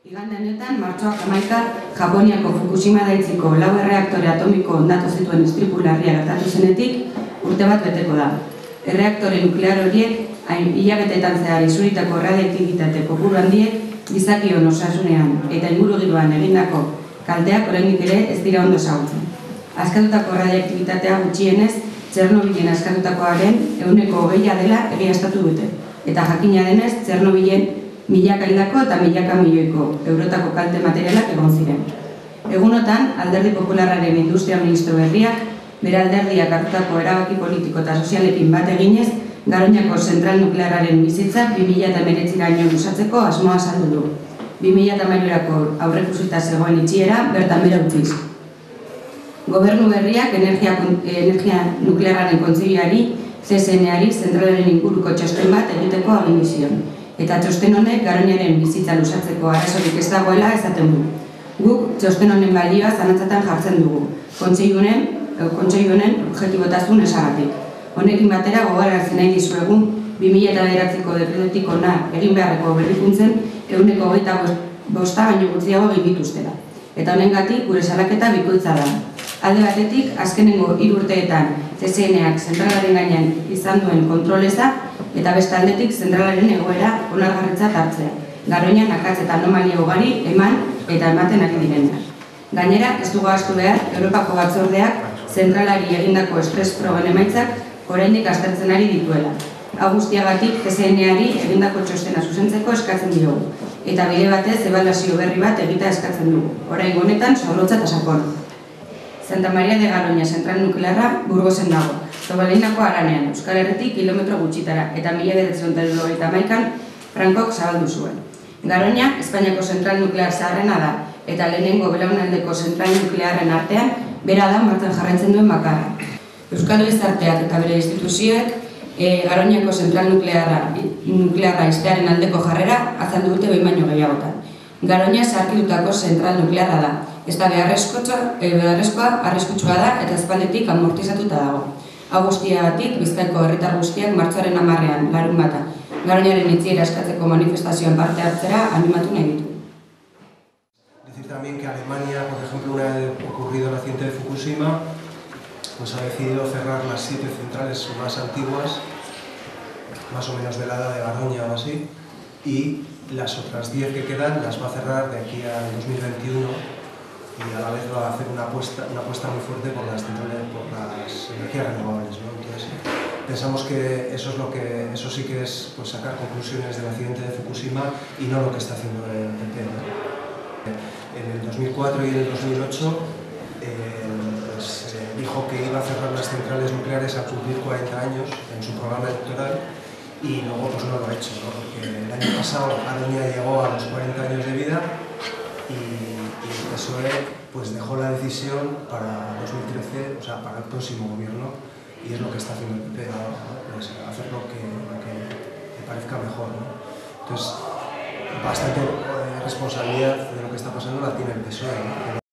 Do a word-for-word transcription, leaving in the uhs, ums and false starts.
Igande honetan, martxoak hamaika, Japoniako Fukushima daitziko lau erreaktore atomiko hondatu zituen istripu larria gertatu zenetik, urte bat beteko da. Erreaktore nuklear horiek, hain hilabeteetan zehar izuritako radioaktibitate kopuru handiek, gizakion osasunean eta ingurugiroan egindako kalteak oraindik ere ez dira ondo ezagutzen. Askatutako radioaktibitatea gutxienez, Txernobilen askatutakoaren ehuneko hogeia dela egiaztatu dute. Eta jakina denez, Txernobilen milaka hildako eta milaka milioiko eurotako kalte materialak egon ziren. Egunotan, Alderdi Popularraren Industria Ministro berriak, bere alderdiak hartutako erabaki politiko eta sozialekin bat eginez, Garoñako zentral nuklearraren bizitzak bi mila hemeretziraino luzatzeko asmoa azaldu du. bi mila hamairurako aurreikusita zegoen itxiera bertan behera utziz. Gobernu berriak energia, energia nuklearraren kontseiluari, C S N-ari zentralaren inguruko txosten bat egiteko agindu zion. Eta txosten honek Garoñaren bizitza luzatzeko arazorik ez dagoela esaten du. Guk txosten honen balioa zalantzatan jartzen dugu, kontseiluaren kontseiluaren objektibotasun esagatik. Honekin batera gogorarazi nahi dizuegu bi mila bederatziko dekretutik hona egin beharreko berrikuntzen ehuneko hogeita bosta baino gutxiago egin dituztela. Eta honengatik gure salaketa bikoitza da. Alde batetik, azkenengo hiru urteetan C S N-ak zentralaren gainean izan duen kontroleza eta beste aldetik zentralaren egoera onargarritzat hartzea. Garoñan akats eta anomalia ugari eman eta ematen ari direnak. Gainera, ez dugu ahaztu behar, Europako batzordeak zentralari egindako estres proben emaitzak oraindik aztertzen ari dituela. Hau guztiagatik C S N-ari egindako txostena zuzentzeko eskatzen diogu. Eta bide batez ebaluazio berri bat egita eskatzen dugu. Oraingo honetan zorrotza eta sakon. Santa Maria de Garoña zentral nuklearra Burgosen dago. Tobaleinako haranean, Euskal Herritik kilometro gutxitara eta mila bederatziehun eta hirurogeita hamaikan Frankok zabaldu zuen. Garoña, Espainiako zentral nuklear zaharrena da, eta lehenengo belaunaldeko zentral nuklearren artean, bera da martxan jarraitzen duen bakarra. Euskal gizarteak eta bere instituzioek e, Garoñako zentral nuklearra, nuklearra iztearen aldeko jarrera azaldu dute behin baino gehiagotan. Garoña zaharkitutako zentral nuklearra da, ez da beharrezkoa, arriskutsua da eta espaldetik amortizatuta dago. Hau guztiagatik, Bizkaiko herritar guztiak martxoaren hamarrean, larun bata, Garoñaren itxiera eskatzeko manifestazioan parte hartzera animatu nahi ditu. Decir también que Alemania, por ejemplo, una vez ocurrido el accidente de Fukushima, pues ha decidido cerrar las siete centrales más antiguas, más o menos de la edad de Garoña o así, y las otras diez que quedan las va a cerrar de aquí al dos mil veintiuno y a la vez va a hacer una apuesta, una apuesta muy fuerte por las centrales, por las energías renovables, ¿no? Entonces, pensamos que eso es lo que, eso sí que es pues, sacar conclusiones del accidente de Fukushima y no lo que está haciendo el P P. ¿no? En el dos mil cuatro y en el dos mil ocho eh, pues, eh, dijo que iba a cerrar las centrales nucleares al cumplir cuarenta años en su programa electoral y luego pues no lo ha hecho, ¿no? Porque el año pasado Garoña llegó a los cuarenta años de vida y, y el P S O E pues dejó la decisión para dos mil trece, o sea, para el próximo gobierno, y es lo que está haciendo el P P ahora, ¿no? Pues hacer lo que, lo que le parezca mejor, ¿no? Entonces, bastante eh, responsabilidad de lo que está pasando la tiene el P S O E, ¿no?